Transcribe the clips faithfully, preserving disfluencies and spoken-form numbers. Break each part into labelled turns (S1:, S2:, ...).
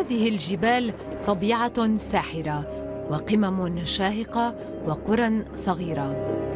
S1: هذه الجبال طبيعة ساحرة وقمم شاهقة وقرى صغيرة.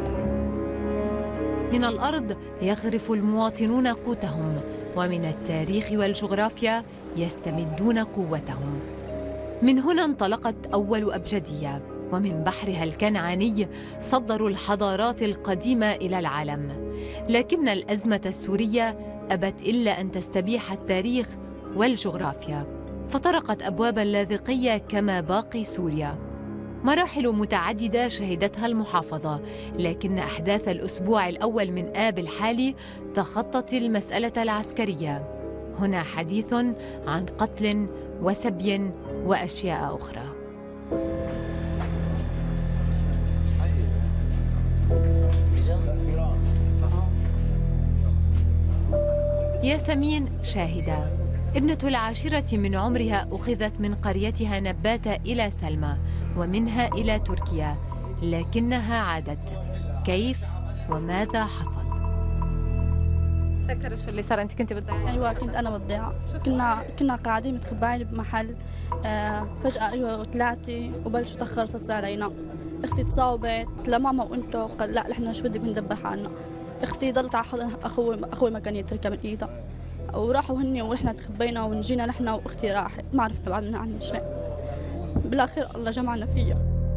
S1: من الأرض يغرف المواطنون قوتهم، ومن التاريخ والجغرافيا يستمدون قوتهم. من هنا انطلقت أول أبجدية، ومن بحرها الكنعاني صدروا الحضارات القديمة إلى العالم. لكن الأزمة السورية أبت إلا أن تستبيح التاريخ والجغرافيا، فطرقت أبواب اللاذقية كما باقي سوريا. مراحل متعددة شهدتها المحافظة، لكن أحداث الأسبوع الأول من آب الحالي تخطت المسألة العسكرية. هنا حديث عن قتل وسبي وأشياء أخرى. ياسمين شاهدة، ابنة العاشرة من عمرها، أخذت من قريتها نباتة إلى سلمى ومنها إلى تركيا، لكنها عادت. كيف وماذا حصل؟
S2: تذكري شو اللي صار؟ أنت كنت بالضيعة؟
S3: أيوة كنت أنا بالضيعة. كنا كنا قاعدين متخبعين بمحل، آه فجأة إجوا ثلاثة وبلشوا يطخروا رصاص علينا. أختي تصاوبت، لماما وأنتو قال لا نحن شو بدك بندبر حالنا. أختي ضلت على حضن أخوي أخوي ما كان يتركها من إيدها، وراحوا هني ونحن تخبينا ونجينا نحن وأختي راحت، ما عرفنا بعد عنها شيء. بالأخير الله جمعنا فيها.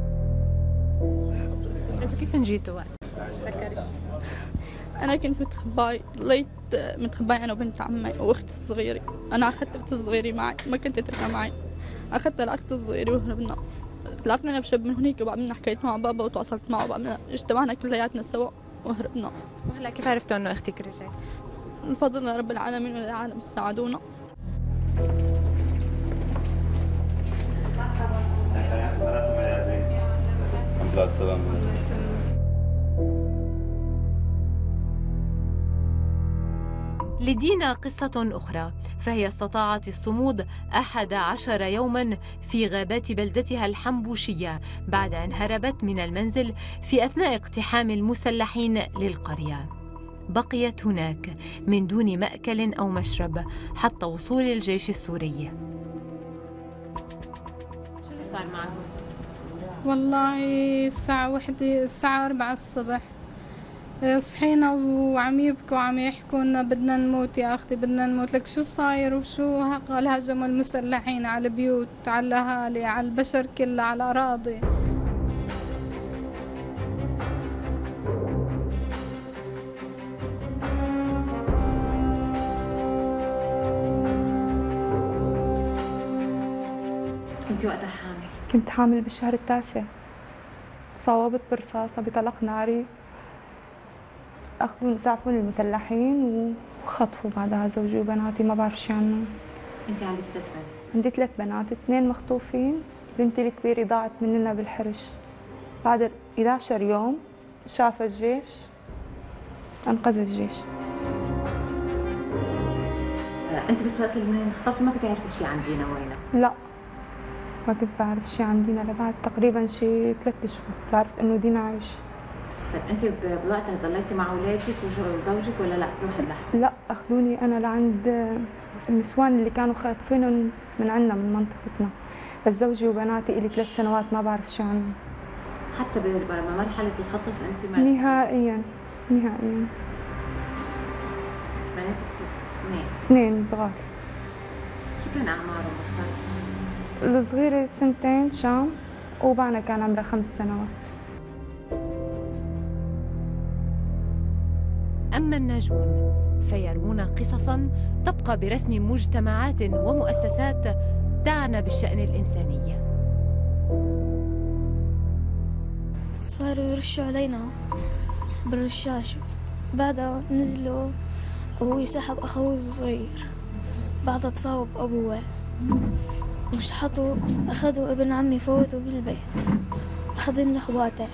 S2: أنتوا كيف نجيتوا وقت؟ تذكريش؟
S3: أنا كنت متخباي، ضليت متخباي أنا وبنت عمي وأختي الصغيرة. أنا أخذت أختي الصغيرة معي، ما كنت أتركها معي. أخذت لأختي الصغيرة وهربنا. لاقينا بشب من هنيك وبعدين حكيت مع بابا وتواصلت معه وبعدين اجتمعنا كلياتنا سوا وهربنا.
S2: وهلا كيف عرفتوا إنه أختك رجعت؟
S3: الفضل رب العالمين والعالم ساعدونا.
S1: لدينا قصة أخرى، فهي استطاعت الصمود أحد عشر يوماً في غابات بلدتها الحنبوشية بعد أن هربت من المنزل في أثناء اقتحام المسلحين للقرية. بقيت هناك من دون مأكل أو مشرب حتى وصول الجيش السوري.
S2: شو اللي صار معكم؟
S4: والله الساعة واحدة الساعة أربعة الصبح صحينا وعم يبكوا وعم يحكوا لنا بدنا نموت يا أختي بدنا نموت. لك شو صاير وشو؟ قال هاجموا المسلحين على البيوت، على الأهالي، على البشر كلها، على الأراضي.
S2: كنت وقتها حامل؟
S5: كنت حامل بالشهر التاسع. صوبت برصاصة بطلق ناري، أخذوا زعفون المسلحين وخطفوا بعدها زوجي وبناتي ما بعرف شي عنهم.
S2: أنت عندك ثلاث بنات؟
S5: عندي ثلاث بنات، اثنين مخطوفين، بنتي الكبيرة ضاعت مننا بالحرش. بعد إحدى عشرة يوم شاف الجيش، أنقذ الجيش.
S2: أنت بس وقت اللي انخطفتي ما كنت عارفة شي عن دينا وينها؟
S5: لا ما كنت بعرف شي عن دينا لبعد تقريبا شي ثلاث شهور عرفت إنه دينا عايش.
S2: طيب أنت بوقتها ضليتي مع أولادك وزوجك ولا لا؟ كل واحد لحاله؟
S5: لا أخذوني أنا لعند النسوان اللي كانوا خاطفينهم من عنا من منطقتنا، بس زوجي وبناتي إلي ثلاث سنوات ما بعرف شي عنهم.
S2: حتى بمرحلة الخطف أنت ما؟
S5: نهائيا نهائيا.
S2: بناتك اثنين؟
S5: اثنين صغار.
S2: شو كان أعمارهم بالصرف؟
S5: الصغيرة سنتين شام وبعنا كان عمرها خمس سنوات.
S1: أما الناجون فيروون قصصاً تبقى برسم مجتمعات ومؤسسات تعنى بالشأن الإنساني.
S6: صاروا يرشوا علينا بالرشاش، بعدها نزلوا أبوي سحب أخوي الصغير، بعدها تصاوب أبوه وشحطوا أخذوا ابن عمي فوتوا بالبيت، أخذن أخواته.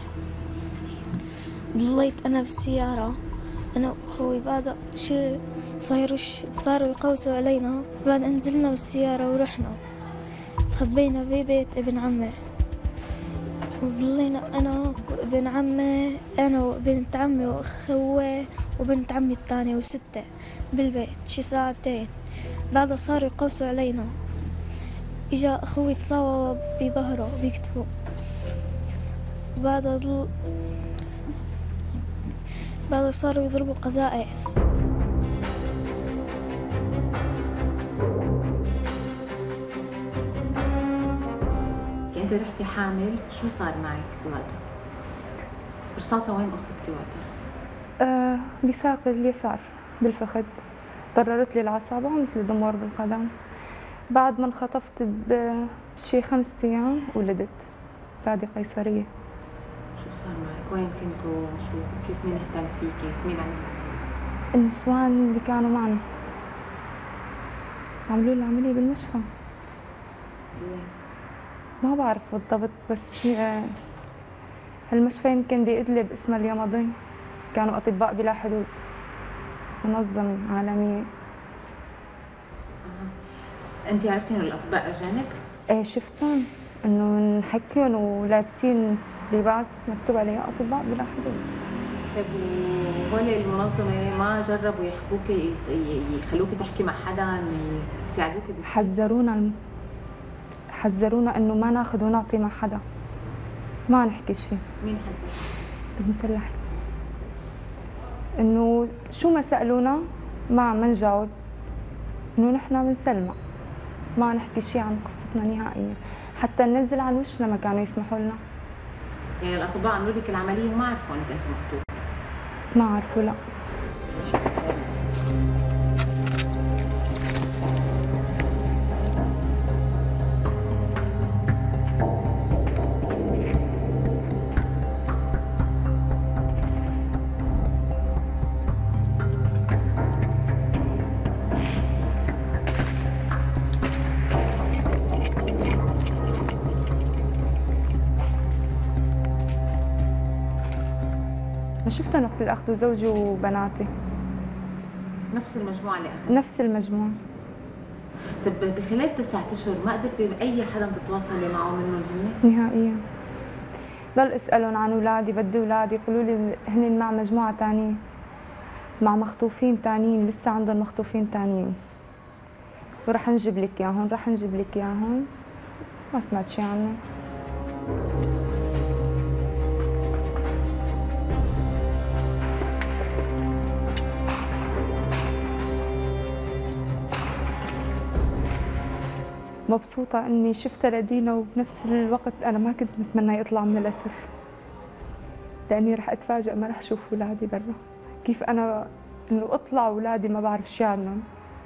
S6: ضليت أنا بالسيارة أنا وأخوي، بعد شو صاروا صاروا يقوسوا علينا، بعد نزلنا بالسيارة ورحنا تخبينا ببيت ابن عمي، وضلينا أنا وابن عمي أنا وبنت عمي وأخوه وبنت عمي الثانية وستة بالبيت شي ساعتين. بعدها صاروا يقوسوا علينا، إجا أخوي تصاوب بظهره بكتفه. بعد ضل... بعد صاروا يضربوا قذائف.
S2: انت رحتي حامل، شو صار معك بوقتها؟ رصاصة وين أصبتي وقتها؟
S5: آه بساق اليسار بالفخذ، ضررت لي العصابة وعملت لي ضمور بالقدم. بعد ما انخطفت بشي خمس أيام ولدت بعد قيصرية.
S2: شو صار معك؟ وين كنتوا؟ شو كيف مين اهتم فيكي؟ مين عمل؟
S5: النسوان اللي كانوا معنا عملوا لي عملية بالمشفى.
S2: وين؟
S5: ما بعرف بالضبط، بس هالمشفى يمكن بإدلب اسمها اليمضي، كانوا أطباء بلا حدود، منظمة عالمية.
S2: أه. أنت عرفتي إنه الأطباء أجانب؟
S5: إيه شفتهم، إنه نحكيهم ولابسين لباس مكتوب عليه أطباء بلا حدود.
S2: طيب وهول المنظمة ما جربوا يحكوكي يخلوكي تحكي مع حدا يساعدوكي؟
S5: حذرونا حذرونا إنه ما ناخذ ونعطي مع حدا، ما نحكي شيء.
S2: مين حذر؟
S5: المسلح، إنه شو ما سألونا ما ما نجاوب، إنه نحن بنسلمع، ما نحكي شيء عن قصتنا نهائيا، حتى ننزل عن وشنا ما كانوا يسمحوا لنا.
S2: يعني الأطباء عملوا لك العملية وما عرفوا إنك أنت مخطوفة؟
S5: ما عرفوا لا. شفتهم وقت اللي أخذوا زوجي وبناتي.
S2: نفس المجموعة اللي أخذوا؟
S5: نفس المجموعة.
S2: طب بخلال تسعة أشهر ما قدرتي بأي حدا تتواصلي معه منهم هن؟
S5: نهائيا. ضل أسألهم عن أولادي، بدي أولادي، يقولوا لي هن مع مجموعة تانية، مع مخطوفين تانيين، لسه عندهم مخطوفين تانيين، ورح نجيب لك إياهم، رح نجيب لك إياهم. ما سمعت شي عنهم. مبسوطة إني شفتها لدينا، وبنفس الوقت أنا ما كنت متمنى يطلع من الأسر، لأني رح أتفاجأ ما رح أشوف أولادي برا. كيف أنا إنه أطلع أولادي ما بعرف شي عنهم.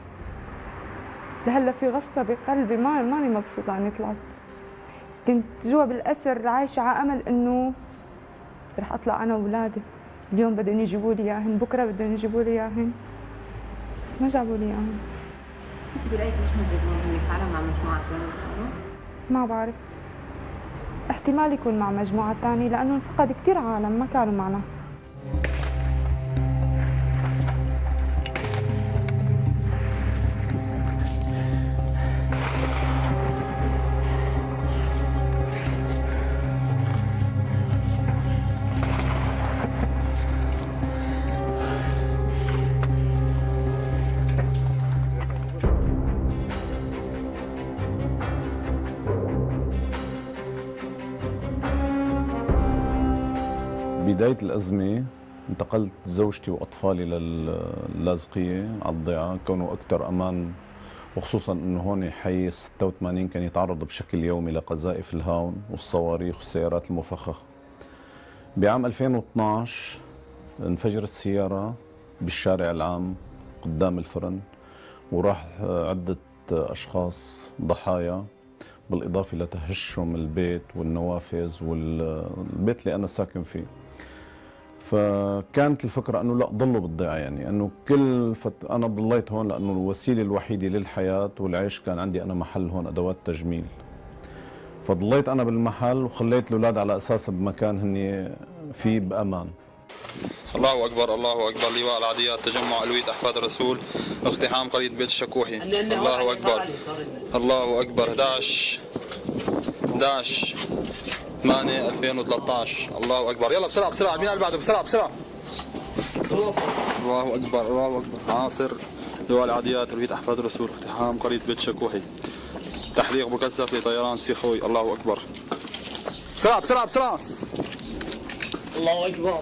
S5: لهلا في غصة بقلبي، ما ماني مبسوطة إني طلعت. كنت جوا بالأسر عايشة على أمل إنه رح أطلع أنا وأولادي، اليوم بدهم يجيبوا لي إياهن، بكرة بدهم يجيبوا لي إياهن، بس ما جابوا لي إياهن.
S2: انت برايك ليش ما جابوهم؟ هن فعلا مع مجموعه ثانيه صاروا؟
S5: ما بعرف، احتمال يكون مع مجموعه ثانيه لانه انفقد كثير عالم ما كانوا معنا.
S7: بداية الأزمة انتقلت زوجتي وأطفالي لللاذقية على الضيعة، كونوا أكثر أمان، وخصوصا أنه هون حي ستة وثمانين كان يتعرض بشكل يومي لقذائف الهاون والصواريخ والسيارات المفخخة. بعام ألفين واثنعش انفجرت سيارة بالشارع العام قدام الفرن، وراح عدة أشخاص ضحايا، بالإضافة لتهشم البيت والنوافذ والبيت اللي أنا ساكن فيه. فكانت الفكرة أنه لا، ضلوا بالضيعة، يعني أنه كل فت... أنا ضليت هون لأنه الوسيلة الوحيدة للحياة والعيش كان عندي أنا محل هون أدوات تجميل، فضليت أنا بالمحل وخليت الأولاد على أساس بمكان هني فيه بأمان.
S8: الله أكبر الله أكبر. لواء العاديات تجمع ألوية أحفاد الرسول، اقتحام قرية بيت الشكوحي. الله أكبر الله أكبر. أحد عشر أحد عشر ثمانية ألفين وثلاثة عشر. الله أكبر. يلا بسرعة بسرعة، مين اللي بعده؟ بسرعة بسرعة. الله أكبر الله أكبر. عاصر لواء العاديات ألوية أحفاد الرسول، اقتحام قرية بيت الشكوحي. تحريق مكثف لطيران سيخوي. الله أكبر. بسرعة بسرعة بسرعة. الله أكبر.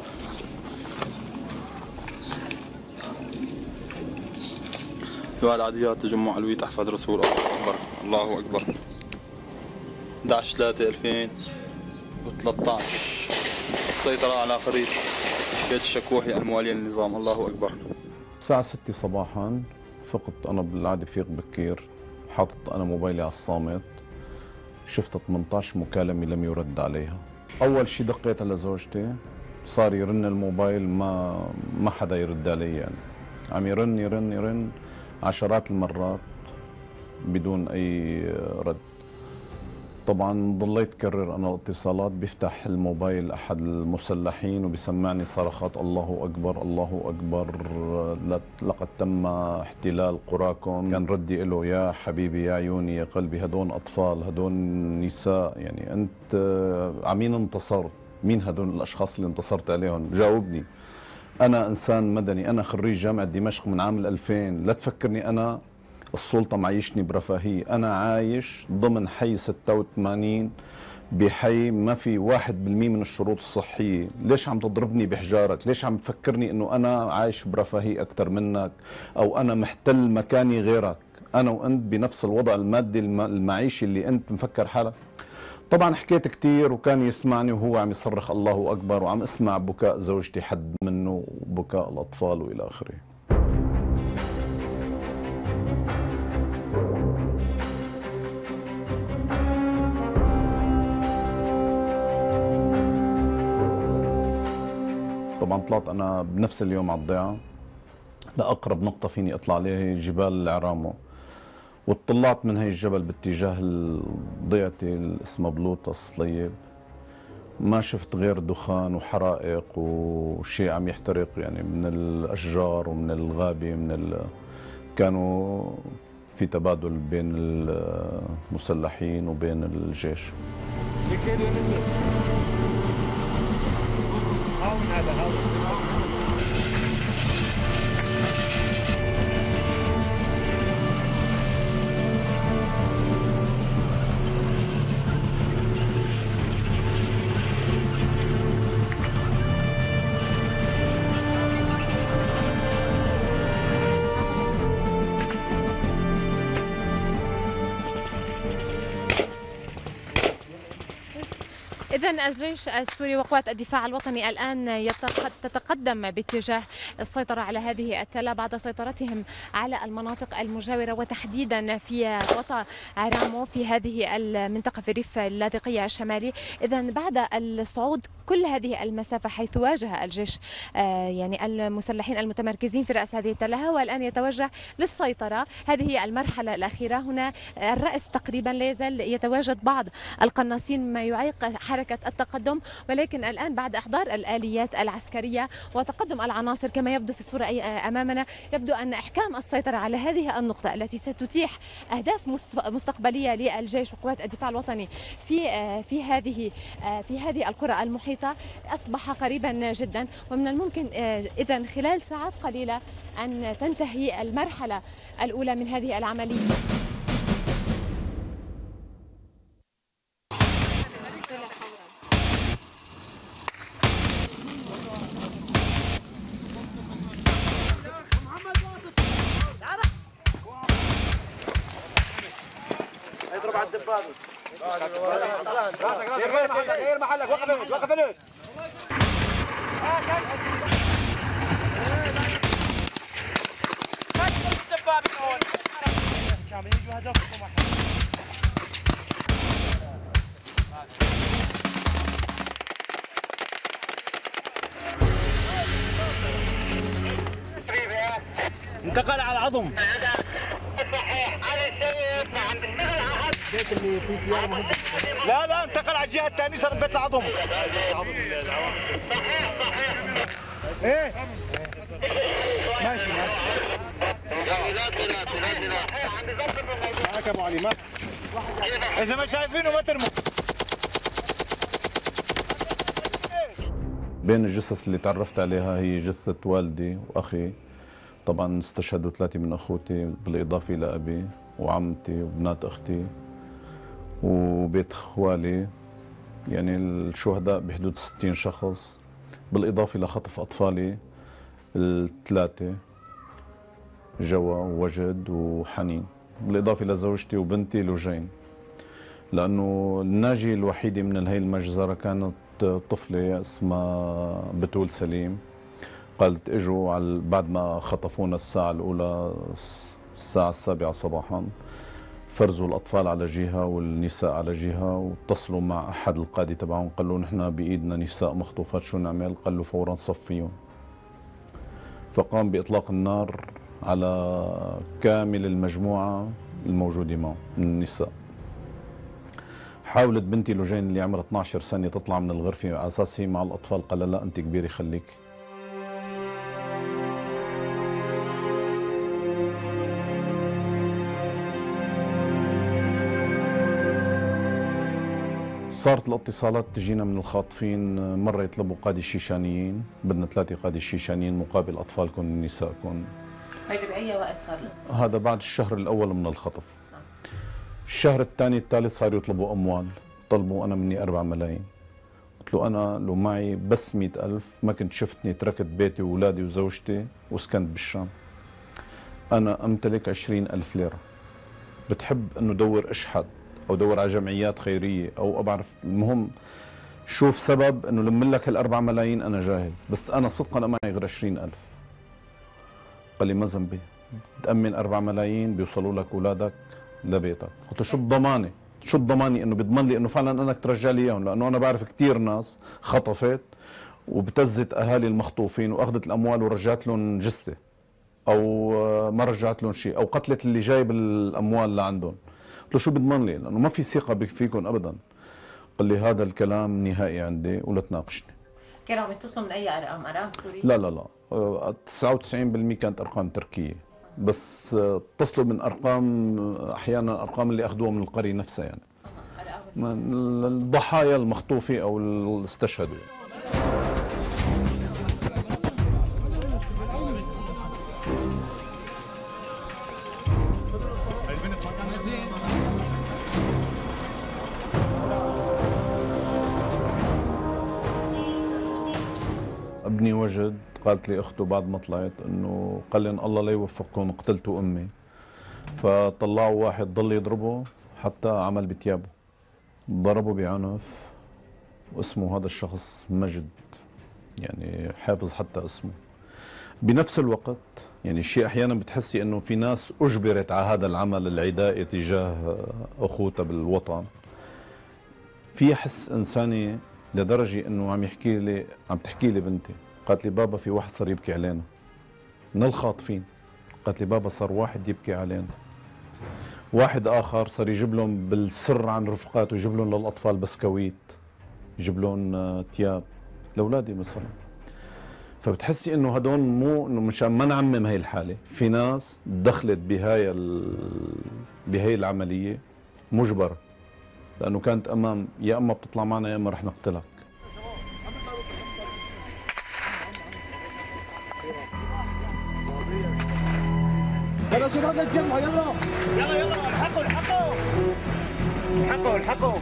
S8: لواء العاديات تجمع الويت أحفاد رسول. الله أكبر الله أكبر. أحد عشر ثلاثة ألفين وثلاثة عشر. السيطرة على خريطة بيت الشكوحي الموالية للنظام. الله أكبر.
S7: الساعة ستة صباحا فقط، أنا بالعادة بفيق بكير، حاطط أنا موبايلي على الصامت، شفت ثمانية عشر مكالمة لم يرد عليها. أول شيء دقيت على زوجتي، صار يرن الموبايل ما ما حدا يرد علي، يعني عم يرن يرن يرن عشرات المرات بدون أي رد. طبعا ضليت كرر أنا الاتصالات، بيفتح الموبايل أحد المسلحين وبيسمعني صرخات الله أكبر الله أكبر لقد تم احتلال قراكم. كان ردي له يا حبيبي يا عيوني يا قلبي، هدول أطفال هدول نساء، يعني أنت عمين انتصرت؟ مين هدول الأشخاص اللي انتصرت عليهم؟ جاوبني. أنا إنسان مدني، أنا خريج جامعة دمشق من عام الألفين، لا تفكرني أنا السلطة معيشني برفاهية، أنا عايش ضمن حي ستة وثمانين بحي ما في واحد بالمية من الشروط الصحية. ليش عم تضربني بحجارك؟ ليش عم تفكرني إنه أنا عايش برفاهية أكثر منك أو أنا محتل مكاني غيرك؟ أنا وأنت بنفس الوضع المادي المعيشي اللي أنت مفكر حالك. طبعا حكيت كثير وكان يسمعني وهو عم يصرخ الله أكبر، وعم اسمع بكاء زوجتي حد منه وبكاء الأطفال وإلى آخره. طبعا طلعت أنا بنفس اليوم على الضيعة لأقرب نقطة فيني أطلع عليها هي جبال العرامو، وطلعت من هي الجبل باتجاه ضيعتي اللي اسمها بلوطة الصليب. ما شفت غير دخان وحرائق وشيء عم يحترق، يعني من الأشجار ومن الغابة، من ال... كانوا في تبادل بين المسلحين وبين الجيش.
S1: إذن الجيش السوري وقوات الدفاع الوطني الآن تتقدم باتجاه السيطرة على هذه التلة بعد سيطرتهم على المناطق المجاورة، وتحديدا في وطا عرامو في هذه المنطقة في الريف اللاذقية الشمالي. إذن بعد الصعود كل هذه المسافة حيث واجه الجيش يعني المسلحين المتمركزين في رأس هذه التلة، والآن يتوجه للسيطرة. هذه هي المرحلة الأخيرة. هنا الرأس تقريبا لا يزال يتواجد بعض القناصين ما يعيق حركة التقدم، ولكن الآن بعد إحضار الآليات العسكرية وتقدم العناصر كما يبدو في الصورة أمامنا، يبدو أن إحكام السيطرة على هذه النقطة التي ستتيح أهداف مستقبلية للجيش وقوات الدفاع الوطني في في هذه في هذه القرى المحيطة أصبح قريبا جدا، ومن الممكن إذن خلال ساعات قليلة أن تنتهي المرحلة الأولى من هذه العملية.
S9: اضرب على الدبابة. غير محلك غير محلك وقف هنا وقف هنا. الدبابة هون. كامل يجوا هدفكم واحد. انتقل على العظم. لا لا انتقل على الجهة الثانية، صار بيت العظم. ايه ماشي ماشي. معك ابو علي، ما اذا ما شايفينه ما ترموا.
S7: بين الجثث اللي تعرفت عليها هي جثة والدي واخي، طبعا استشهدوا ثلاثة من اخوتي بالاضافة الى ابي وعمتي وبنات اختي. وبيت خوالي، يعني الشهداء بحدود ستين شخص، بالإضافة لخطف أطفالي الثلاثة، جوا ووجد وحنين، بالإضافة لزوجتي وبنتي لوجين. لأنه الناجية الوحيدة من هي المجزرة كانت طفلة اسمها بتول سليم. قالت اجوا على بعد ما خطفونا الساعة الأولى، الساعة السابعة صباحا، فرزوا الأطفال على جهة والنساء على جهة، واتصلوا مع أحد القادة تبعهم قال له نحن بإيدنا نساء مخطوفات شو نعمل؟ قال له فورا صفيهم. فقام بإطلاق النار على كامل المجموعة الموجودة معه من النساء. حاولت بنتي لوجين اللي عمرها اثنعش سنة تطلع من الغرفة على أساس هي مع الأطفال، قال لا أنت كبيرة خليك. صارت الاتصالات تجينا من الخاطفين، مرة يطلبوا قادة شيشانيين، بدنا ثلاثة قادة شيشانيين مقابل أطفالكم نسائكم.
S2: هيدا بأي وقت صار الاتصال؟
S7: هذا بعد الشهر الأول من الخطف. الشهر الثاني الثالث صاروا يطلبوا أموال، طلبوا أنا مني أربع ملايين. قلت له أنا لو معي بس مئة ألف ما كنت شفتني تركت بيتي وأولادي وزوجتي وسكنت بالشام. أنا أمتلك عشرين ألف ليرة، بتحب أنه دور أشحد أو دور على جمعيات خيرية أو بعرف، المهم شوف سبب أنه لمن لك هالأربع ملايين أنا جاهز، بس أنا صدقا أنا معي غير عشرين ألف. قال لي ما ذنبي، تأمن أربع ملايين بيوصلوا لك أولادك لبيتك. قلت له شو الضمانة؟ شو الضمانة انه بيضمن لي انه فعلا انك ترجع لي اياهم؟ لانه انا بعرف كثير ناس خطفت وبتزت اهالي المخطوفين واخذت الاموال ورجعت لهم جثة او ما رجعت لهم شيء او قتلت اللي جايب الاموال لعندهم. قلت له شو بيضمن لي؟ لانه ما في ثقة فيكم ابدا. قال لي هذا الكلام نهائي عندي ولا تناقشني.
S2: كانوا عم يتصلوا من اي ارقام؟ ارقام سورية؟
S7: لا لا لا، تسعة وتسعين بالمئة كانت ارقام تركية، بس اتصلوا من ارقام احيانا ارقام اللي اخذوها من القريه نفسها، يعني من الضحايا المخطوفه او اللي استشهدوا. ابني وجد قالت لي اخته بعد ما طلعت انه قال لي إن الله لا يوفقكم قتلتوا امي. فطلعوا واحد ضل يضربه حتى عمل بثيابه، ضربه بعنف، واسمه هذا الشخص مجد، يعني حافظ حتى اسمه. بنفس الوقت يعني شيء احيانا بتحسي انه في ناس اجبرت على هذا العمل العدائي تجاه اخوتها بالوطن. في حس انساني لدرجه انه عم يحكي لي عم تحكي لي بنتي، قالت لي بابا في واحد صار يبكي علينا من الخاطفين. قالت لي بابا صار واحد يبكي علينا، واحد اخر صار يجيب لهم بالسر عن رفقاته، يجيب لهم للاطفال بسكويت، يجيب لهم ثياب لاولادي مثلا. فبتحسي انه هدول مو انه مشان ما نعمم هي الحاله، في ناس دخلت بهاي ال... بهي العمليه مجبره، لانه كانت امام يا اما بتطلع معنا يا اما رح نقتلك.
S9: يلا شباب اتجمعوا، يلا يلا يلا الحقوا الحقوا الحقوا الحقوا.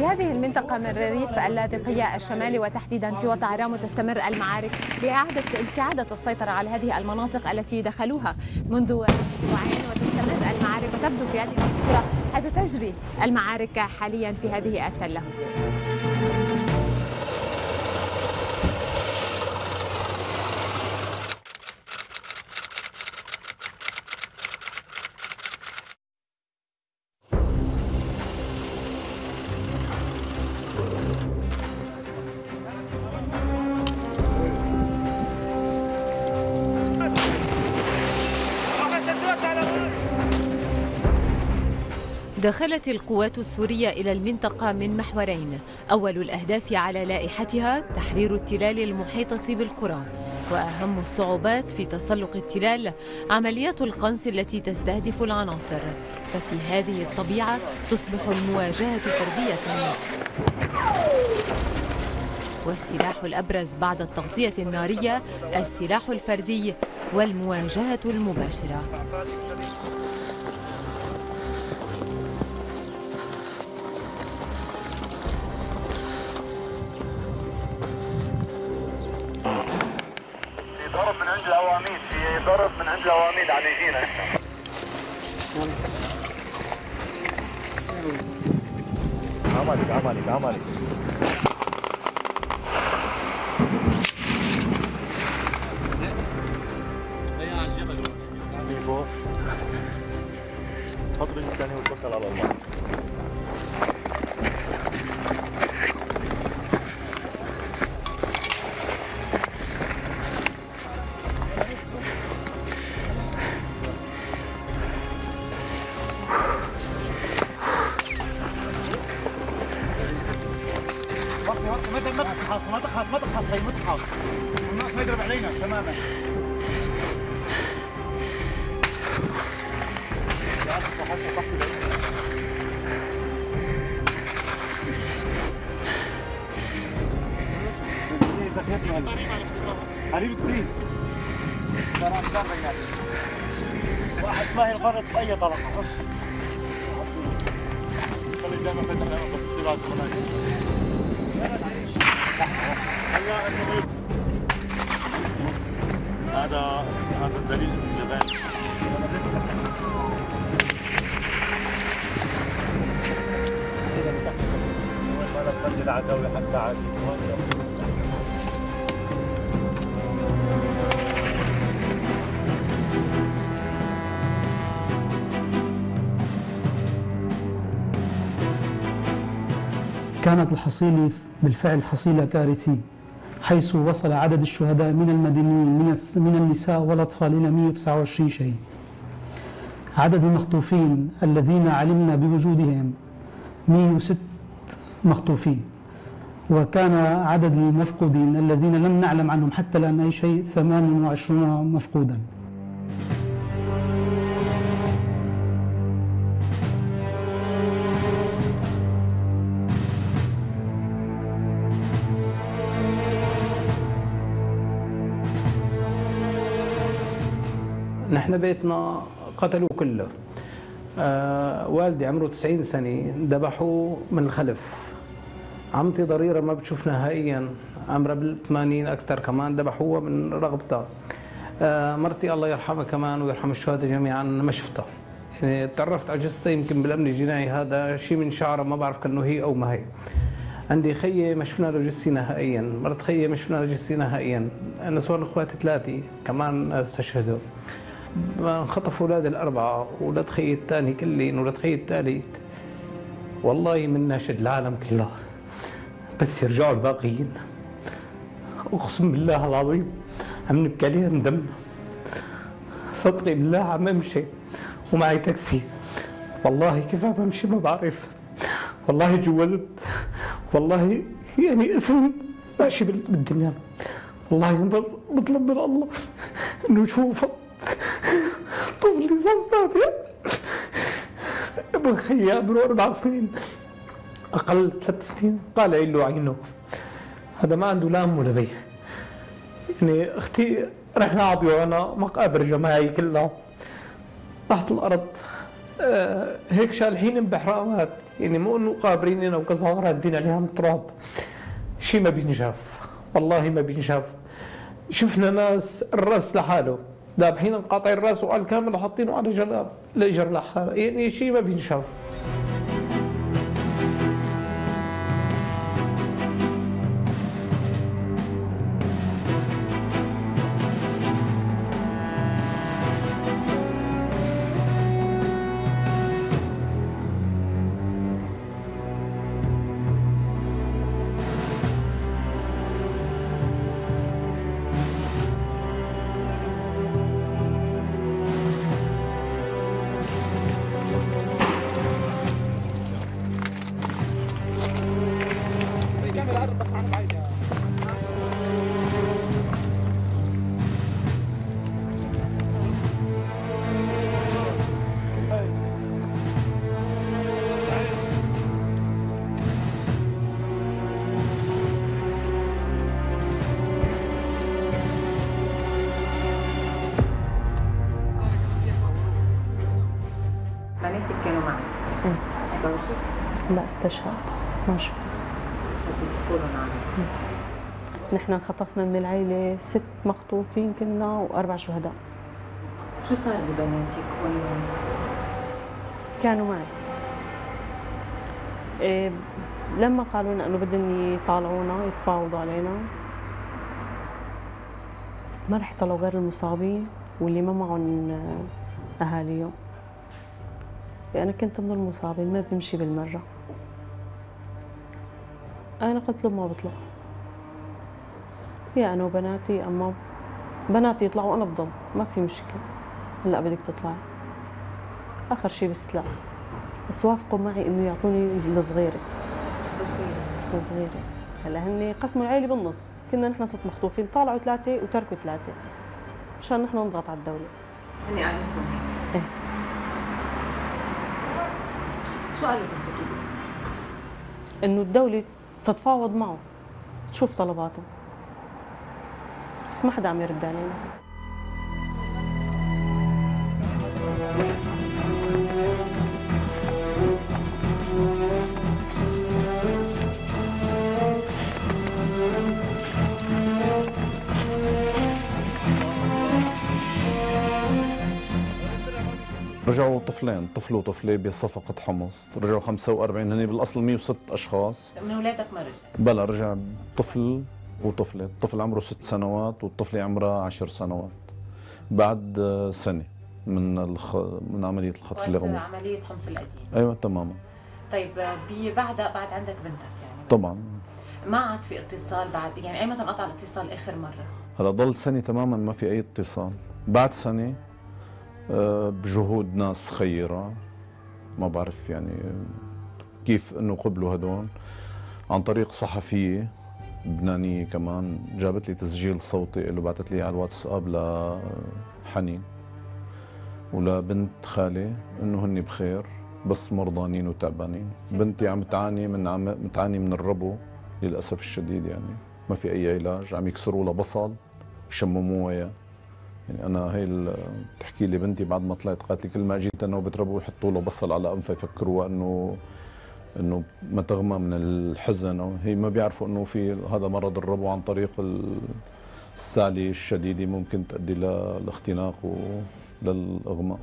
S1: في هذه المنطقة من الريف اللاذقية الشمالي وتحديدا في وطا عرامو تستمر المعارك لإعادة استعادة السيطرة على هذه المناطق التي دخلوها منذ أسبوعين، وتستمر المعارك وتبدو في هذه الصورة حيث تجري المعارك حاليا في هذه التلة. دخلت القوات السورية إلى المنطقة من محورين، أول الأهداف على لائحتها تحرير التلال المحيطة بالقرى، وأهم الصعوبات في تسلق التلال عمليات القنص التي تستهدف العناصر، ففي هذه الطبيعة تصبح المواجهة فردية، والسلاح الأبرز بعد التغطية النارية السلاح الفردي والمواجهة المباشرة.
S9: ضرب من عند العواميد، في ضرب من عند العواميد عم يجينا هسه. عملك عملك عملك هيا على الجبل من فوق. حط رجل ثاني وتوكل على الله. ما تخاف ما تخاف ما تخاف هي ما تخاف الناس ما يقرب علينا تماما. قريب كثير واحد ما ينفرط باي طلقه. خلي دائما فتح هذا هذا دليل الجبان. ولا تخلي العداوة حتى عادي.
S10: كانت الحصيلة بالفعل حصيلة كارثية، حيث وصل عدد الشهداء من المدنيين من النساء والأطفال إلى مئة وتسعة وعشرين شهيد. عدد المخطوفين الذين علمنا بوجودهم مئة وستة مخطوفين، وكان عدد المفقودين الذين لم نعلم عنهم حتى الآن أي شيء ثمانية وعشرين مفقودا. نحن بيتنا قتلوه كله. آه والدي عمره تسعين سنة ذبحوه من الخلف. عمتي ضريرة ما بتشوف نهائيا، عمرها بالثمانين أكثر كمان ذبحوها من رغبتها. آه مرتي الله يرحمها كمان ويرحم الشهداء جميعا ما شفتها. يعني تعرفت على جثتها يمكن بالأمن الجنائي، هذا شيء من شعرها ما بعرف كأنه هي أو ما هي. عندي خيي ما شفنا له جثة نهائيا، مرت خيي ما شفنا له جثة نهائيا. أنا صار إخواتي ثلاثة كمان استشهدوا. انخطفوا اولاد الاربعه، واولاد خيي الثاني كلين، واولاد خيي الثالث. والله من ناشد العالم كله بس يرجعوا الباقيين. اقسم بالله العظيم عم نبكي عليهم دم. صدقي بالله عم امشي ومعي تاكسي، والله كيف عم امشي ما بعرف. والله جوزت، والله يعني اسم ماشي بالدنيا. والله بطلب من الله انه يشوفه. طفلي صفاتي ابن خيي عمره اربع سنين، اقل ثلاث سنين قال له عينه. هذا ما عنده لا ام ولا بي. يعني اختي رحنا عطيونا مقابر جماعي كلها تحت الارض. آه هيك شالحين بحرامات، يعني مو انه قابرين او كذا رادين عليها من التراب، شيء ما بينشاف، والله ما بينشاف. شفنا ناس الراس لحاله ذابحين قاطعين الراس وقال كامل وحاطينه على جلاب لاجر لحاله، يعني شيء ما بينشاف.
S2: بناتك كانوا معك؟
S11: ايه.
S2: زوجك؟
S11: لا استشهد، ما شفت.
S2: استشهد بتقولوا نعم.
S11: نحن انخطفنا من العيلة ست مخطوفين كنا وأربع شهداء.
S2: شو صار ببناتك؟ وينهم؟
S11: كانوا معي. إيه لما قالوا لنا انه بدهم يطالعونا يتفاوضوا علينا، ما رح يطلعوا غير المصابين واللي ما معهم اهاليهم. انا كنت من المصابين ما بمشي بالمره. انا قلت لهم ما بطلع، يا انا وبناتي، اما بناتي يطلعوا وانا بضل، ما في مشكله. هلا بدك تطلعي اخر شيء بالسلاح، بس وافقوا معي انه يعطوني الصغيره. الصغيره هلا هن قسموا العيله بالنص، كنا نحن ست مخطوفين، طالعوا ثلاثه وتركوا ثلاثه مشان نحن نضغط على الدوله.
S2: هن قالوا لكم هيك؟
S11: ايه.
S2: شو قالوا لكم تقولوا؟
S11: انه الدوله تتفاوض معه تشوف طلباته، بس ما حدا عم يرد علينا.
S7: رجعوا طفلين، طفل وطفله بصفقة حمص، رجعوا خمسة وأربعين، هن بالاصل مئة وستة اشخاص.
S2: من اولادك ما رجع؟
S7: بلا، رجع طفل وطفله، الطفل عمره ست سنوات والطفله عمرها عشر سنوات بعد سنه من الخ... من عمليه الخطف اللي غمر.
S2: عمليه حمص القديم.
S7: ايوه تماما.
S2: طيب بعد بعد عندك بنتك يعني؟
S7: طبعا.
S2: ما عاد في اتصال بعد، يعني اي متى انقطع الاتصال اخر مره؟
S7: هلا ضل سنه تماما ما في اي اتصال. بعد سنه بجهود ناس خيره، ما بعرف يعني كيف انه قبلوا هدول، عن طريق صحفيه لبنانيه كمان، جابت لي تسجيل صوتي له، بعثت لي على الواتساب لحنين ولبنت خالي انه هن بخير بس مرضانين وتعبانين. بنتي عم تعاني من عم متعاني من الربو للاسف الشديد، يعني ما في اي علاج، عم يكسروا لها بصل يشمموها اياه. يعني انا هي بتحكي لي بنتي بعد ما طلعت، قالت لي كل ما اجيت انا وبتربوا يحطوا له بصل على انفه يفكروها انه انه ما تغمى من الحزن، هي ما بيعرفوا انه في هذا مرض الربو عن طريق السعلة الشديدة ممكن تؤدي للاختناق وللاغماء.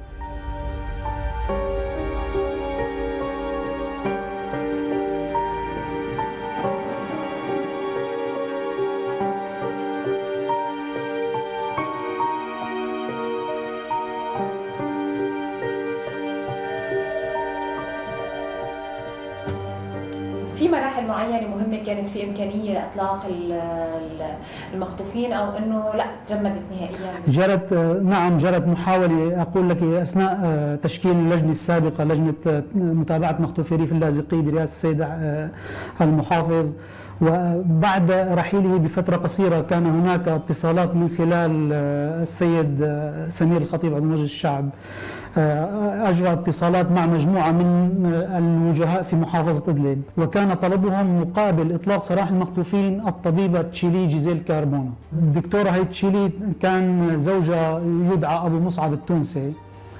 S2: في مراحل معينة مهمة كانت في إمكانية لإطلاق المخطوفين أو إنه لا تجمدت نهائيا؟
S12: جرت نعم، جرت محاولة أقول لك أثناء تشكيل اللجنة السابقة، لجنة متابعة مخطوفي ريف اللاذقية برئاسة السيد المحافظ، وبعد رحيله بفترة قصيرة كان هناك اتصالات من خلال السيد سمير الخطيب عضو مجلس الشعب، أجرى اتصالات مع مجموعة من الوجهاء في محافظة إدلب، وكان طلبهم مقابل إطلاق سراح المخطوفين الطبيبة تشيلي جيزيل كاربونا. الدكتورة هي تشيلي كان زوجها يدعى أبو مصعب التونسي،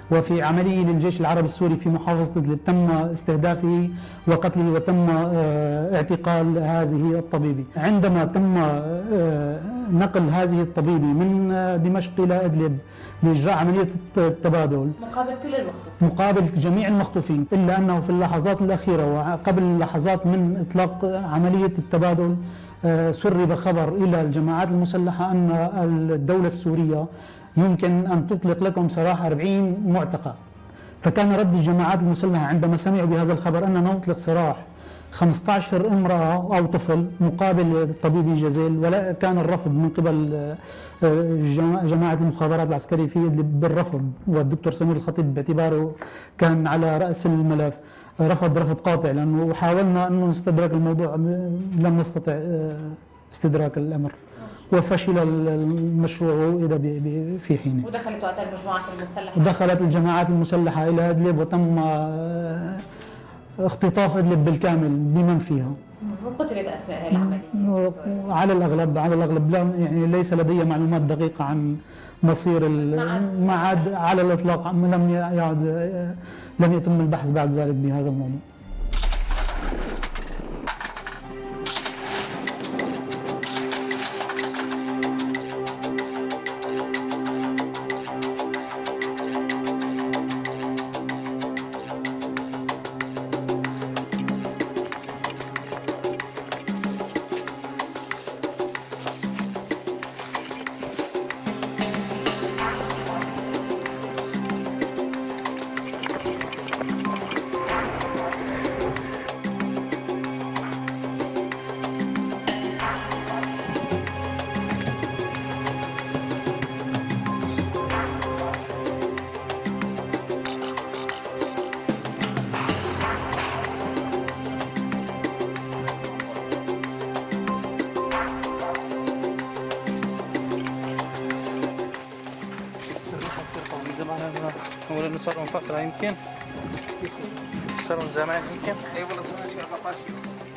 S12: وفي عملية للجيش العربي السوري في محافظة إدلب تم استهدافه وقتله وتم اعتقال هذه الطبيبة. عندما تم نقل هذه الطبيبة من دمشق إلى إدلب لإجراء عملية التبادل
S1: مقابل كل المخطوفين
S12: مقابل جميع المخطوفين، إلا أنه في اللحظات الأخيرة وقبل لحظات من إطلاق عملية التبادل سرب خبر إلى الجماعات المسلحة أن الدولة السورية يمكن أن تطلق لكم سراح أربعين معتقل. فكان رد الجماعات المسلحة عندما سمعوا بهذا الخبر أننا نطلق سراح خمسة عشر امرأة أو طفل مقابل الطبيب جزيل، ولا كان الرفض من قبل جماعة المخابرات العسكرية في إدلب بالرفض، والدكتور سمير الخطيب باعتباره كان على رأس الملف رفض رفض قاطع، لأنه حاولنا أن نستدرك الموضوع لم نستطع استدراك الأمر وفشل المشروع إذا في حينه.
S1: ودخلت وقتها المجموعات المسلحة
S12: دخلت الجماعات المسلحة إلى إدلب وتم اختطاف إدلب بالكامل بمن فيها.
S1: وقتلت أثناء هذه العملية؟
S12: على الأغلب على الأغلب لا، يعني ليس لدي معلومات دقيقة عن مصير ما عاد على الإطلاق، لم يعد لم يتم البحث بعد ذلك بهذا الموضوع.
S10: أولا صار من فترة يمكن صار من زمان يمكن أي والله زمان شيء أربعتاشر.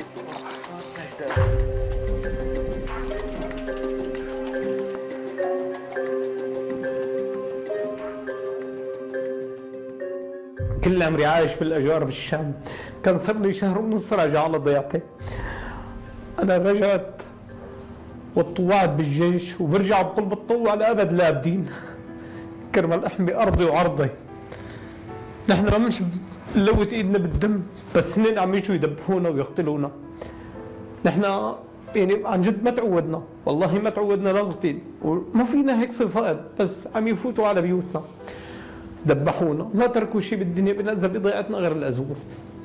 S13: كل عمري عايش بالأجار بالشام، كان صار لي شهر ونص راجع على ضيعتي. أنا رجعت واتطوعت بالجيش وبرجع بقول بتطوع لأبد الآبدين كرمال أحمي أرضي وعرضي. نحن ما بنحب نلوث إيدنا بالدم، بس هنين عم يجوا يذبحونا ويقتلونا. نحن يعني عن جد ما تعودنا، والله ما تعودنا نقتل، وما فينا هيك صفات، بس عم يفوتوا على بيوتنا ذبحونا، ما تركوا شيء بالدنيا بنأذى بضيعتنا غير الأزور.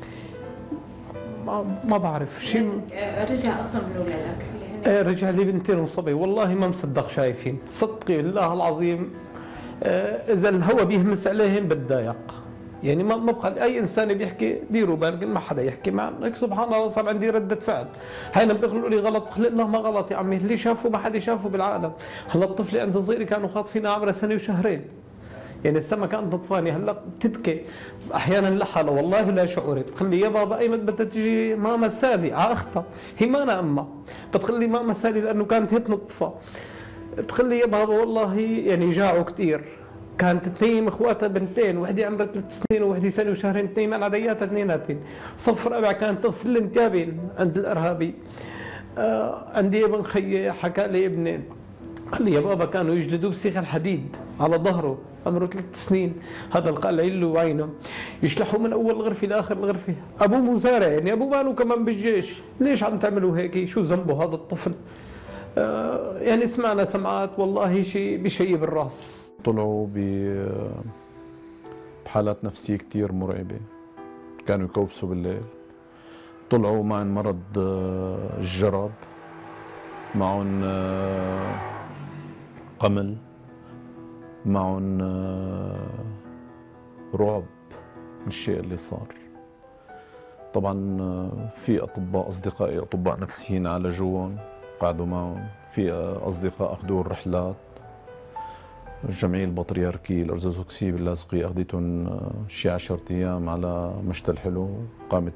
S13: ما, ما بعرف شيء.
S1: رجع أصلا من أولادك؟
S13: ايه رجع لي بنتين وصبي، والله ما مصدق شايفين، صدقي بالله العظيم. إذا الهوى بيهمس عليهم بتضايق، يعني ما ما بقى اي انسان بيحكي ديروا بالك ما حدا يحكي معك. سبحان الله صار عندي رده فعل، هينا بيخلقوا لي غلط بخلق له ما غلط يا عمي، اللي شافه ما حدا شافه بالعالم. هلا الطفله عند صغيري كانوا خاطفينها عمرها سنه وشهرين، يعني السما كانت تطفاني، هلا بتبكي احيانا لحالها والله لا شعوري، بتقول لي يا بابا ايمت بدها تجي ماما سالي على اختها، هي ما انا امها، بتقول لي ماما سالي لانه كانت هي تنطفها. تقول لي يا بابا والله يعني جاعوا كثير، كانت اثنين اخواتها بنتين، وحده عمرها ثلاث سنين ووحده سنه وشهرين، اثنين من عدياتها اثنيناتين، صف رابع كانت تغسل لي انتيابين عند الارهابي. آه عندي ابن خيي حكى لي ابني، قال لي يا بابا كانوا يجلدوه بسيخ الحديد على ظهره عمره ثلاث سنين، هذا القلع له وعينه، يشلحوه من اول غرفه لاخر الغرفه. ابوه مزارع، يعني ابوه مانو كمان بالجيش، ليش عم تعملوا هيك؟ شو ذنبه هذا الطفل؟ آه يعني سمعنا سمعات والله شيء بشيء بالراس.
S7: طلعوا بحالات نفسيه كثير مرعبه، كانوا يكوبسوا بالليل، طلعوا معهم مرض الجرب، معهم قمل، معهم رعب من الشيء اللي صار. طبعا في اطباء اصدقائي اطباء نفسيين عالجوهم قعدوا معهم، في اصدقاء اخذوا الرحلات، الجمعيه البطريركيه الارثوذكسيه باللاذقيه اخذتهم شي عشرة ايام على مشتى الحلو، قامت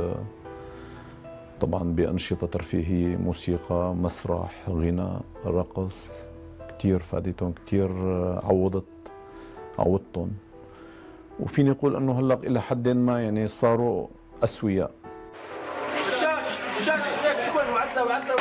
S7: طبعا بانشطه ترفيهيه، موسيقى، مسرح، غناء، رقص، كثير فادتهم، كثير عوضت عوضتهم. وفيني اقول انه هلا الى حد ما يعني صاروا اسوياء.
S9: الشاش الشاش تكون معزه وعزه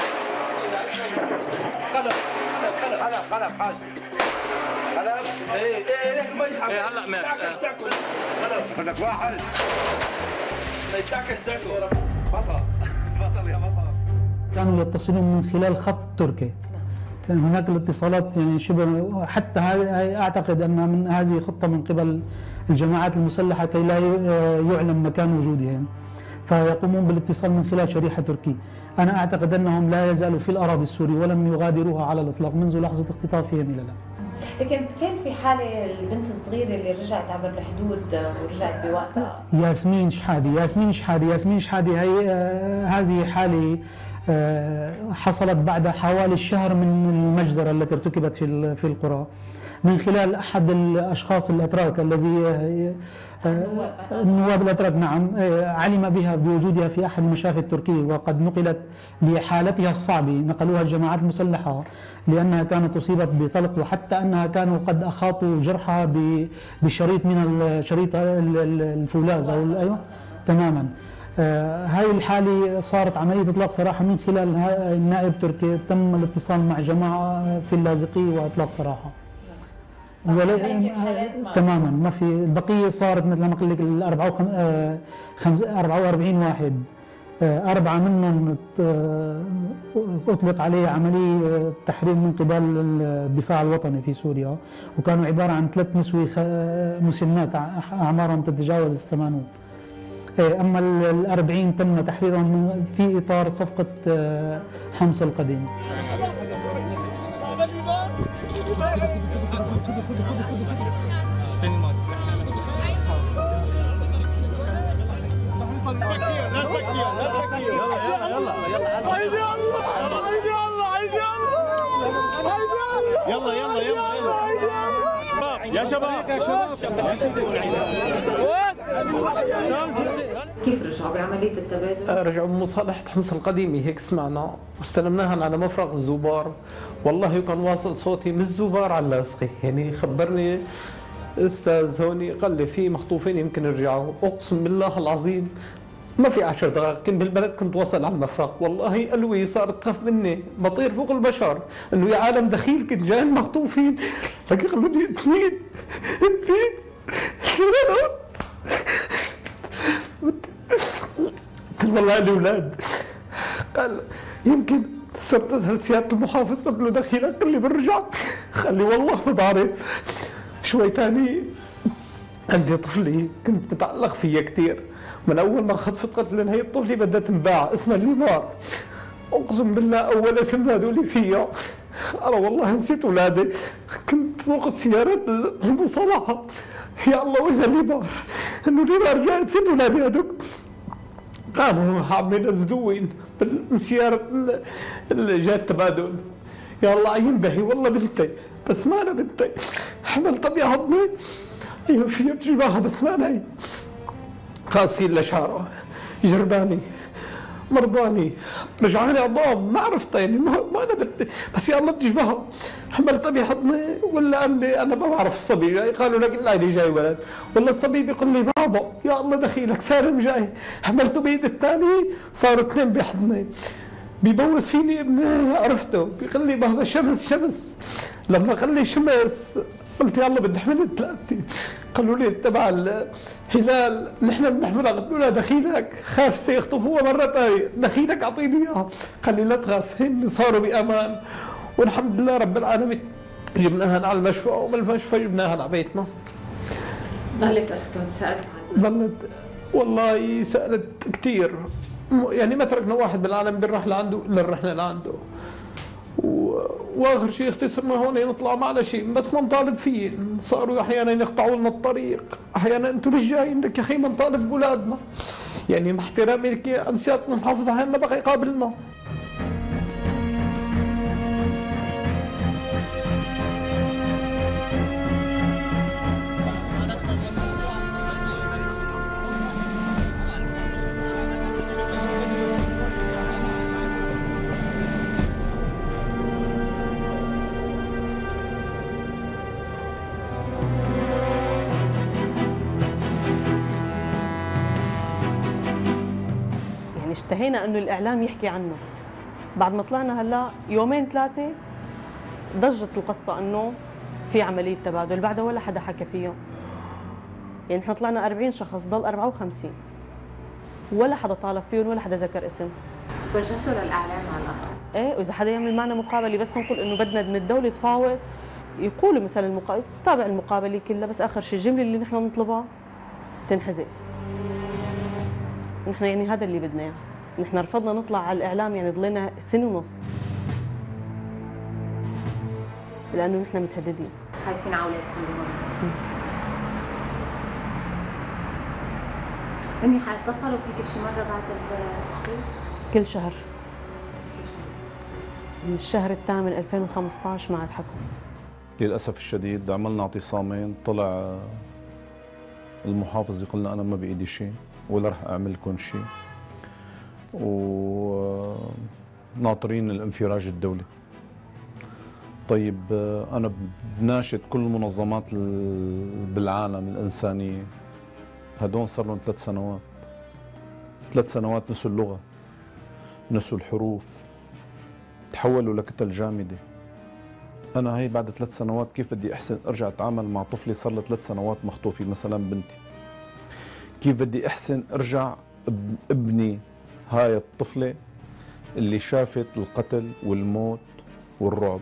S9: قلب قلب قلب قلب حاج قلب ايه ايه ما يسحب ايه هلا مات تاكل قلب بدك واحد تاكل تاكل بطل بطل يا بطل.
S12: كانوا يتصلون من خلال خط تركي، لأن هناك الاتصالات يعني شبه حتى هاي اعتقد ان من هذه خطه من قبل الجماعات المسلحه كي لا يعلم مكان وجودهم، فيقومون بالاتصال من خلال شريحه تركي. انا اعتقد انهم لا يزالوا في الاراضي السوريه ولم يغادروها على الاطلاق منذ لحظه اختطافهم الى الان.
S14: لكن كان في حاله البنت الصغيره اللي رجعت عبر الحدود ورجعت بوقتها،
S12: ياسمين شحادي ياسمين شحادي ياسمين شحادي هي آه هذه حاله آه حصلت بعد حوالي شهر من المجزره التي ارتكبت في في القرى من خلال احد الاشخاص الاتراك الذي آه النواب الاتراك نعم آه علم بها بوجودها في احد المشافي التركيه، وقد نقلت لحالتها الصعبه، نقلوها الجماعات المسلحه لانها كانت اصيبت بطلق، وحتى انها كانوا قد اخاطوا جرحها بشريط من شريط الفولاذ او ايوه تماما. آه هاي الحاله صارت عمليه اطلاق سراحه من خلال النائب تركي، تم الاتصال مع جماعه في اللاذقيه واطلاق سراحه. ولا تماما ما في البقيه صارت مثل ما قلت لك ال أربعة وأربعين واحد، أربعة منهم أطلق عليه عملية تحرير من قبل الدفاع الوطني في سوريا، وكانوا عبارة عن ثلاث نسوة مسنات أعمارهم تتجاوز الثمانون. أما الأربعين تم تحريرهم في إطار صفقة حمص القديم.
S9: يلا يلا يلا يا شباب يا شباب
S2: كيف رجعوا بعمليه التبادل؟
S13: رجعوا بمصالحه حمص القديمه هيك سمعنا، واستلمناها على مفرق الزوبار. والله كان واصل صوتي من الزوبار على اللاذقيه، يعني خبرني استاذ هوني قال لي في مخطوفين يمكن يرجعوا، اقسم بالله العظيم ما في عشر دقائق كنت بالبلد، كنت واصل على المفرق. والله قلبي صارت تخاف مني، بطير فوق البشر انه يا عالم دخيل كنت جاي مخطوفين، لكن قالوا لي اثنين اثنين قلت والله لي اولاد. قال يمكن صرت اسال سياده المحافظ، قلت له دخيلك، قال لي برجع، خلي والله ما بعرف. شوي ثاني عندي طفلي كنت متعلق فيها كثير، من اول ما خطفت قلت لها هي الطفله بدها تنباع اسمها ليمار، اقسم بالله اول اسم نادوا لي فيها انا والله نسيت اولادي، كنت فوق السيارات المصالحه يا الله وين ليمار، انه ليمار جاي نسيت اولادي هذوك. قاموا عم ينزلوين بالسياره اللي جات تبادل، يا الله ينبهي والله بنتي، بس ما انا بنتي حملت ابيض هضمي هي فيها بجيبها، بس ما انا قاسين لشعره جرباني مرضاني رجعاني عظام ما عرفت يعني ما, ما انا بدي، بس يا الله بتشبهها حملت ابي حضني ولا قال لي انا ما بعرف الصبي جاي، قالوا لك لا لي جاي ولد، والله الصبي بيقول لي بابا يا الله دخيلك سالم جاي، حملته بايد الثاني صاروا اثنين بحضني، بيبوس فيني ابني عرفته بيقول لي بابا شمس شمس، لما قال لي شمس قلت يلا بدي احمل ثلاثه، قالوا لي تبع الهلال نحن بنحملها، قلت له لا دخيلك خاف سيخطفوها مره ثانيه، دخيلك اعطيني اياها، قال لي لا تخاف هن صاروا بامان، والحمد لله رب العالمين جبناها على المشفى، ومن المشفى جبناها على بيتنا.
S2: ضلت اختهم سالت عنها؟
S13: ضلت والله سالت كثير، يعني ما تركنا واحد بالعالم بنروح لعنده الا رحنا لعنده. واخر شيء اختي صرنا هون نطلع معنا شيء، بس ما نطالب فيه، صاروا احيانا يقطعوا لنا الطريق، احيانا انتم ليش جايين لك يا اخي ما نطالب باولادنا، يعني مع احترامي لك يا سياده المحافظ احيانا بقى يقابلنا.
S11: يعني اشتهينا انه الاعلام يحكي عنه. بعد ما طلعنا هلا يومين ثلاثه ضجت القصه انه في عمليه تبادل، بعدها ولا حدا حكى فيه. يعني احنا طلعنا أربعين شخص ضل أربعة وخمسين ولا حدا طالب فيهم ولا حدا ذكر اسم.
S2: توجهتوا للاعلام على الاقل؟
S11: ايه، واذا حدا يعمل معنا مقابله بس نقول انه بدنا من الدوله تفاوض، يقولوا مثلا المقابله تتابع المقابله كلها، بس اخر شيء الجمله اللي نحن نطلبها تنحذف. نحن يعني هذا اللي بدنا اياه. نحن رفضنا نطلع على الاعلام، يعني ضلينا سنه ونص لانه نحن متهددين،
S2: خايفين على اولادكم هون. هني حيتصلوا فيك شي مره بعد التحقيق؟
S11: كل شهر من الشهر الثامن ألفين وخمسة عشر مع الحكم.
S7: للاسف الشديد عملنا اعتصامين، طلع المحافظ يقول لنا انا ما بايدي شيء ولا رح اعمل لكم شيء، وناطرين الانفراج الدولي. طيب انا بناشد كل المنظمات بالعالم الانسانيه، هدول صار لهم ثلاث سنوات ثلاث سنوات نسوا اللغه، نسوا الحروف، تحولوا لكتل جامده. انا هي بعد ثلاث سنوات كيف بدي احسن ارجع اتعامل مع طفلي صار له ثلاث سنوات مخطوفه مثلا بنتي؟ كيف بدي احسن ارجع ابني هاي الطفله اللي شافت القتل والموت والرعب؟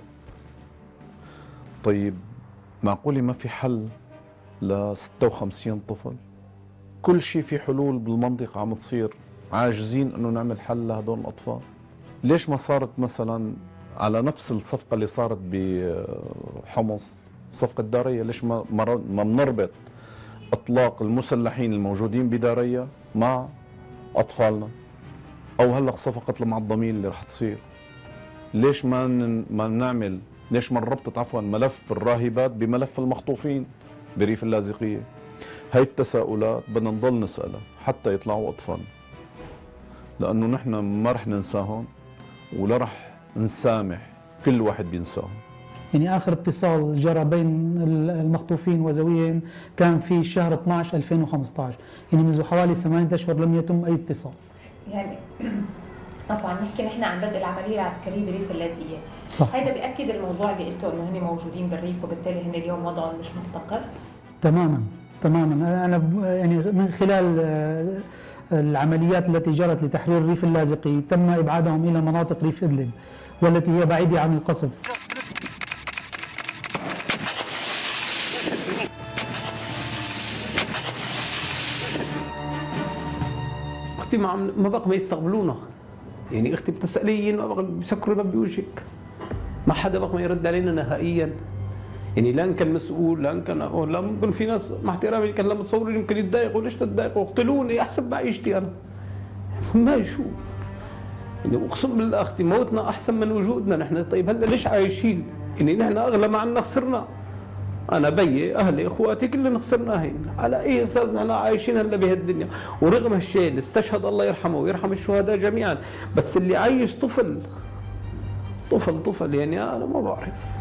S7: طيب معقوله ما في حل ل ستة وخمسين طفل؟ كل شيء في حلول بالمنطقه عم تصير، عاجزين انه نعمل حل لهدول الاطفال. ليش ما صارت مثلا على نفس الصفقه اللي صارت بحمص، صفقه داريه، ليش ما ما بنربط اطلاق المسلحين الموجودين بداريه مع اطفالنا؟ او هلا صفقه المعظمين اللي رح تصير، ليش ما ما نعمل ليش ما نربط عفوا ملف الراهبات بملف المخطوفين بريف اللاذقيه؟ هاي التساؤلات بدنا نضل نسالها حتى يطلعوا اطفالنا، لانه نحن ما رح ننساهم ولا رح نسامح كل واحد بينساهم.
S12: يعني آخر اتصال جرى بين المخطوفين وزويهم كان في شهر اثنعش ألفين وخمسة عشر، يعني منذ حوالي ثمانية أشهر لم يتم أي اتصال.
S14: يعني عفوا نحكي نحن عن بدء العملية العسكرية بريف اللاذقية.
S12: صح.
S14: هذا بيأكد الموضوع اللي قلته انه هن موجودين بالريف وبالتالي هن اليوم وضعهم مش مستقر؟
S12: تماما تماما. أنا يعني من خلال العمليات التي جرت لتحرير ريف اللاذقي تم إبعادهم إلى مناطق ريف إدلب والتي هي بعيدة عن القصف.
S13: اختي ما ما بقى ما يستقبلونا، يعني اختي بتسالين ما بقى بيسكروا الباب بوجهك، ما حدا بقى ما يرد علينا نهائيا. يعني لا كان مسؤول لا كان أو لا ممكن في ناس مع احترامي كان لما تصوروا يمكن يتضايقوا، ليش تتضايقوا؟ اقتلوني احسن بعيشتي انا. ما شو يعني اقسم بالله اختي موتنا احسن من وجودنا نحن. طيب هلا ليش عايشين؟ يعني نحن اغلى ما عنا خسرنا، انا بيي اهلي اخواتي كلنا خسرناهن، على اي اساس نحن عايشين هلا بهالدنيا؟ ورغم هالشيء استشهد الله يرحمه ويرحم الشهداء جميعا، بس اللي عايش طفل طفل طفل يعني انا ما بعرف.